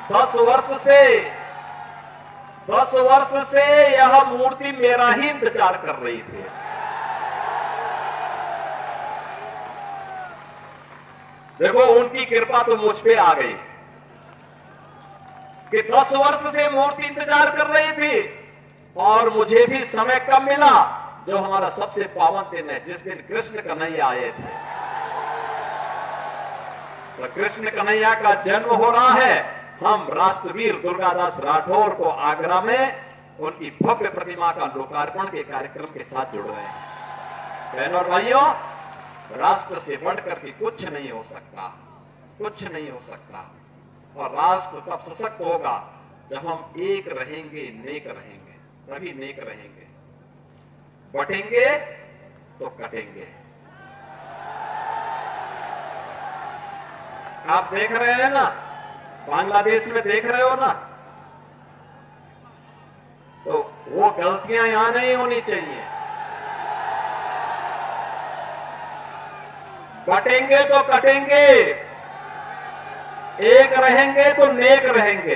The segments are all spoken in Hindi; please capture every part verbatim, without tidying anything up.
दस वर्ष से दस वर्ष से यह मूर्ति मेरा ही इंतजार कर रही थी। देखो उनकी कृपा तो मुझ पे आ गई कि दस वर्ष से मूर्ति इंतजार कर रही थी और मुझे भी समय कम मिला, जो हमारा सबसे पावन दिन है, जिस दिन कृष्ण कन्हैया आए थे। तो कृष्ण कन्हैया का जन्म हो रहा है। हम राष्ट्रवीर दुर्गादास राठौर को आगरा में उनकी भव्य प्रतिमा का लोकार्पण के कार्यक्रम के साथ जुड़ रहे हैं। बहनों और भाइयों, राष्ट्र से बढ़कर के कुछ नहीं हो सकता, कुछ नहीं हो सकता। और राष्ट्र तब सशक्त होगा जब हम एक रहेंगे, नेक रहेंगे, तभी नेक रहेंगे। बटेंगे तो कटेंगे। आप देख रहे हैं ना, बांग्लादेश में देख रहे हो ना, तो वो गलतियां यहां नहीं होनी चाहिए। बटेंगे तो कटेंगे, एक रहेंगे तो नेक रहेंगे,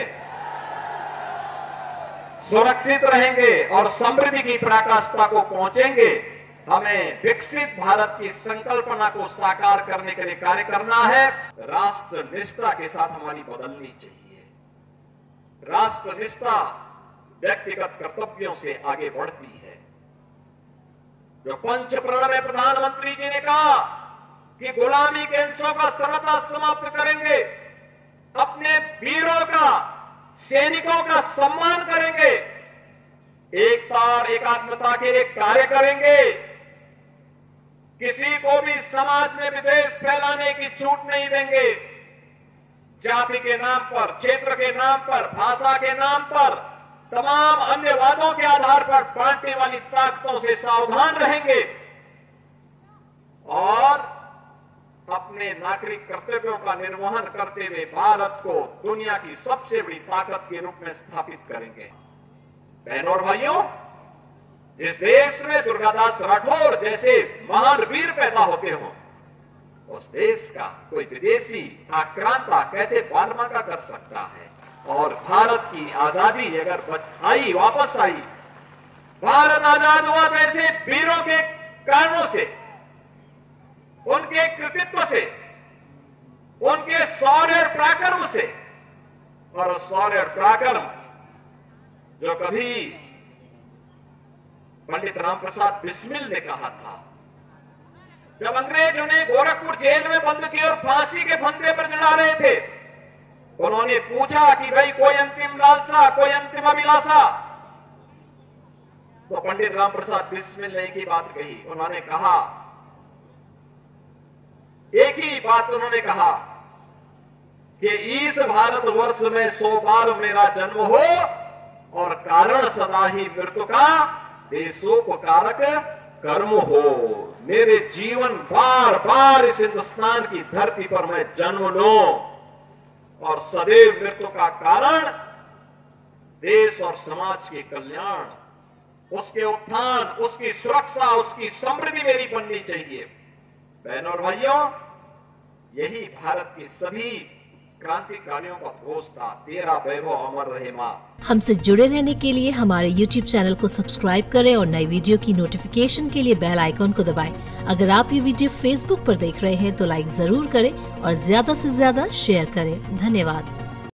सुरक्षित रहेंगे और समृद्धि की पराकाष्ठा को पहुंचेंगे। हमें विकसित भारत की संकल्पना को साकार करने के लिए कार्य करना है। राष्ट्र निष्ठा के साथ हमारी बदलनी चाहिए। राष्ट्र निष्ठा व्यक्तिगत कर्तव्यों से आगे बढ़ती है। जो पंच प्रण में प्रधानमंत्री जी ने कहा कि गुलामी के अंशों का सर्वथा समाप्त करेंगे, अपने वीरों का, सैनिकों का सम्मान करेंगे, एकता और एकात्मता के लिए कार्य करेंगे, किसी को भी समाज में विद्वेष फैलाने की छूट नहीं देंगे। जाति के नाम पर, क्षेत्र के नाम पर, भाषा के नाम पर, तमाम अन्य वादों के आधार पर बांटने वाली ताकतों से सावधान रहेंगे और अपने नागरिक कर्तव्यों का निर्वहन करते हुए भारत को दुनिया की सबसे बड़ी ताकत के रूप में स्थापित करेंगे। बहनों और भाइयों, जिस देश में दुर्गादास राठौर जैसे महान वीर पैदा होते हो, उस देश का कोई विदेशी आक्रांता कैसे बारमाका कर सकता है। और भारत की आजादी अगर आई, वापस आई, भारत आजाद हुआ तो ऐसे वीरों के कारणों से, उनके कृतित्व से, उनके शौर्य और पराक्रम से। और शौर्य और पराक्रम जो कभी पंडित राम प्रसाद बिस्मिल ने कहा था, जब अंग्रेज उन्हें गोरखपुर जेल में बंद किए और फांसी के फंदे पर चढ़ा रहे थे, उन्होंने पूछा कि भाई कोई अंतिम लालसा, कोई अंतिम अभिलाषा? तो पंडित राम प्रसाद बिस्मिल ने एक ही बात कही। उन्होंने कहा, एक ही बात उन्होंने कहा कि इस भारतवर्ष में सौ बार मेरा जन्म हो और कारण सदा ही मृत्यु का देशोपकारक कर्म हो। मेरे जीवन बार बार इस हिंदुस्तान की धरती पर मैं जन्म लूं और सदैव मृत्यु का कारण देश और समाज के कल्याण, उसके उत्थान, उसकी सुरक्षा, उसकी समृद्धि मेरी बननी चाहिए। बहनों और भाइयों, यही भारत के सभी क्रांतिकारियों का घोष था, तेरा वैभव अमर रहे मां। हमसे जुड़े रहने के लिए हमारे यूट्यूब चैनल को सब्सक्राइब करें और नई वीडियो की नोटिफिकेशन के लिए बेल आइकॉन को दबाएं। अगर आप ये वीडियो फेसबुक पर देख रहे हैं तो लाइक जरूर करें और ज्यादा से ज्यादा शेयर करें। धन्यवाद।